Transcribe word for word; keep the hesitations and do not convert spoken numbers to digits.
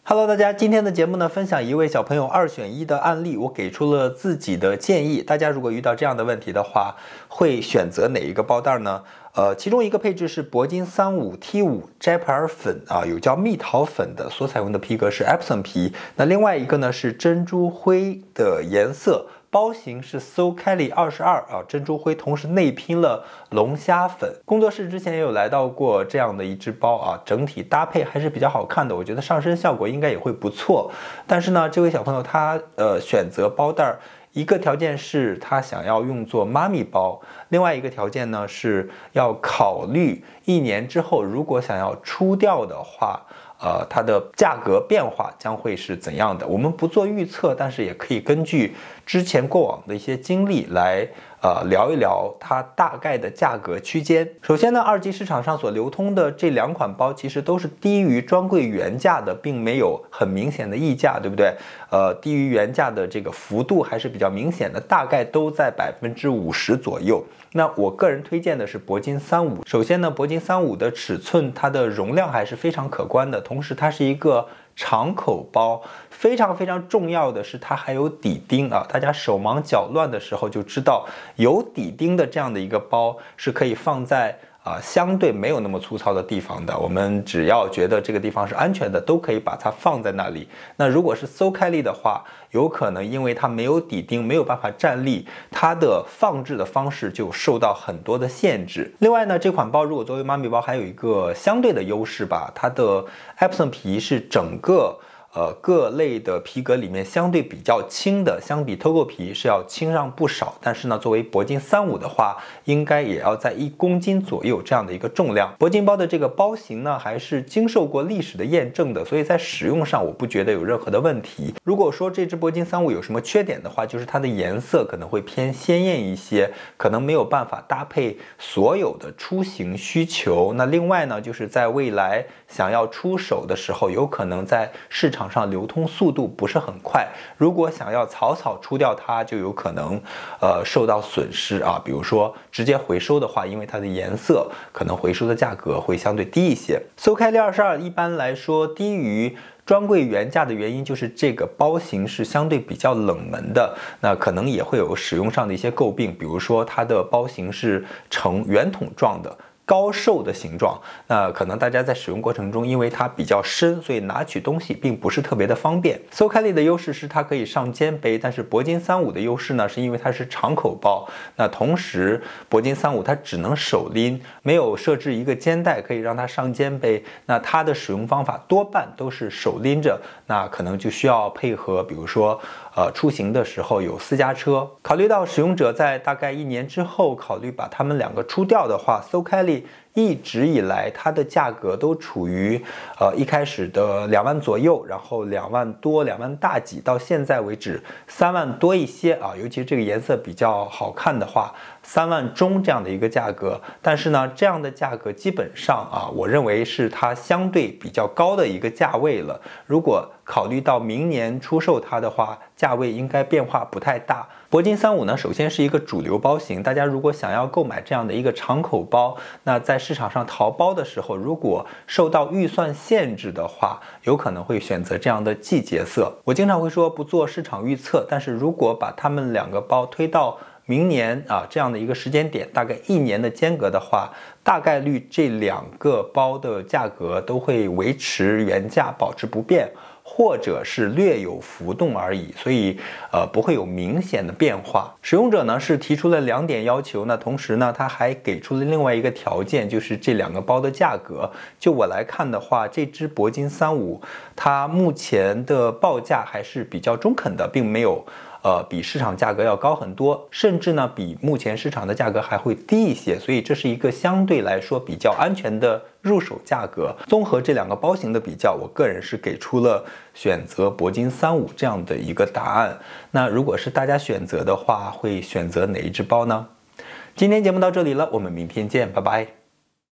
Hello， 大家，今天的节目呢，分享一位小朋友二选一的案例，我给出了自己的建议。大家如果遇到这样的问题的话，会选择哪一个包袋呢？呃，其中一个配置是铂金三五 T 五摘普洱粉啊，有叫蜜桃粉的，所采用的皮革是 Epsom 皮。那另外一个呢是珍珠灰的颜色。 包型是 So Kelly 二十二啊，珍珠灰，同时内拼了龙虾粉。工作室之前也有来到过这样的一只包啊，整体搭配还是比较好看的，我觉得上身效果应该也会不错。但是呢，这位小朋友他呃选择包袋，一个条件是他想要用作妈咪包，另外一个条件呢是要考虑一年之后如果想要出掉的话。 呃，它的价格变化将会是怎样的？我们不做预测，但是也可以根据之前过往的一些经历来呃聊一聊它大概的价格区间。首先呢，二级市场上所流通的这两款包其实都是低于专柜原价的，并没有很明显的溢价，对不对？呃，低于原价的这个幅度还是比较明显的，大概都在百分之五十左右。 那我个人推荐的是铂金三五。首先呢，铂金三五的尺寸，它的容量还是非常可观的，同时它是一个长口包。非常非常重要的是，它还有底钉啊！大家手忙脚乱的时候就知道，有底钉的这样的一个包是可以放在。 啊，相对没有那么粗糙的地方的，我们只要觉得这个地方是安全的，都可以把它放在那里。那如果是 So Kelly 的话，有可能因为它没有底钉，没有办法站立，它的放置的方式就受到很多的限制。另外呢，这款包如果作为妈咪包，还有一个相对的优势吧，它的 Epsom 皮是整个。 呃，各类的皮革里面相对比较轻的，相比 Togo 皮是要轻上不少。但是呢，作为铂金三五的话，应该也要在一公斤左右这样的一个重量。铂金包的这个包型呢，还是经受过历史的验证的，所以在使用上我不觉得有任何的问题。如果说这只铂金三五有什么缺点的话，就是它的颜色可能会偏鲜艳一些，可能没有办法搭配所有的出行需求。那另外呢，就是在未来想要出手的时候，有可能在市场 上流通速度不是很快，如果想要草草出掉它，就有可能呃受到损失啊。比如说直接回收的话，因为它的颜色可能回收的价格会相对低一些。So Kelly 二十二一般来说低于 专柜原价的原因就是这个包型是相对比较冷门的，那可能也会有使用上的一些诟病，比如说它的包型是呈圆筒状的。 高瘦的形状，那可能大家在使用过程中，因为它比较深，所以拿取东西并不是特别的方便。So Kelly 的优势是它可以上肩背，但是铂金三五的优势呢，是因为它是长口包。那同时，铂金三五它只能手拎，没有设置一个肩带可以让它上肩背。那它的使用方法多半都是手拎着，那可能就需要配合，比如说。 呃，出行的时候有私家车，考虑到使用者在大概一年之后考虑把它们两个出掉的话 ，So Kelly 一直以来它的价格都处于呃一开始的两万左右，然后两万多、两万大几，到现在为止三万多一些啊，尤其这个颜色比较好看的话，三万中这样的一个价格。但是呢，这样的价格基本上啊，我认为是它相对比较高的一个价位了。如果 考虑到明年出售它的话，价位应该变化不太大。铂金三五呢，首先是一个主流包型，大家如果想要购买这样的一个长口包，那在市场上淘包的时候，如果受到预算限制的话，有可能会选择这样的季节色。我经常会说不做市场预测，但是如果把它们两个包推到 明年啊，这样的一个时间点，大概一年的间隔的话，大概率这两个包的价格都会维持原价，保持不变，或者是略有浮动而已，所以呃不会有明显的变化。使用者呢是提出了两点要求，那同时呢他还给出了另外一个条件，就是这两个包的价格。就我来看的话，这只铂金三五它目前的报价还是比较中肯的，并没有 呃，比市场价格要高很多，甚至呢，比目前市场的价格还会低一些，所以这是一个相对来说比较安全的入手价格。综合这两个包型的比较，我个人是给出了选择铂金三五这样的一个答案。那如果是大家选择的话，会选择哪一只包呢？今天节目到这里了，我们明天见，拜拜。